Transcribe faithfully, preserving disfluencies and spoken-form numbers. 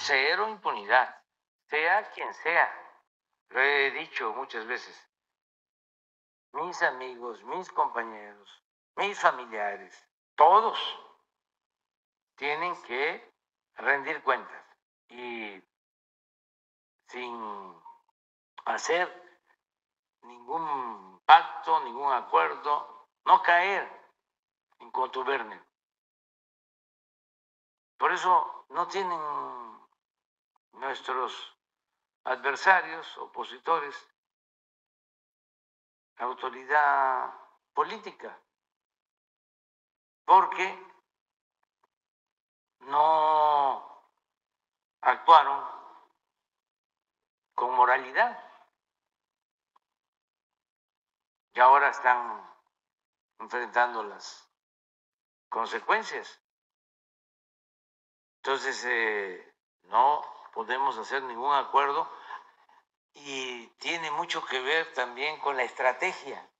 cero impunidad, sea quien sea. Lo he dicho muchas veces. Mis amigos, mis compañeros, mis familiares, todos tienen que rendir cuentas y sin hacer ningún pacto, ningún acuerdo, no caer en contubernio. Por eso no tienen nuestros adversarios, opositores, autoridad política, porque no actuaron con moralidad y ahora están enfrentando las consecuencias. Entonces, eh, no podemos hacer ningún acuerdo y tiene mucho que ver también con la estrategia